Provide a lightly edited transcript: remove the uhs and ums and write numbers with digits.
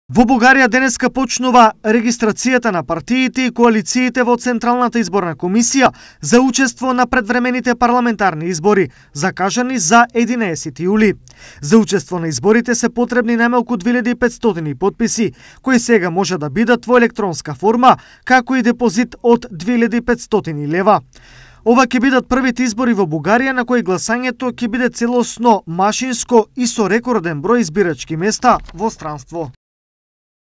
Во Бугарија денеска почнува регистрацијата на партиите и коалициите во Централната изборна комисија за учество на предвремените парламентарни избори, закажани за 11 јули. За учество на изборите се потребни најмалку 2500 потписи, кои сега може да бидат во електронска форма, како и депозит од 2500 лева. Ова ќе бидат првите избори во Бугарија на кои гласањето ќе биде целосно машинско и со рекорден број избирачки места во странство.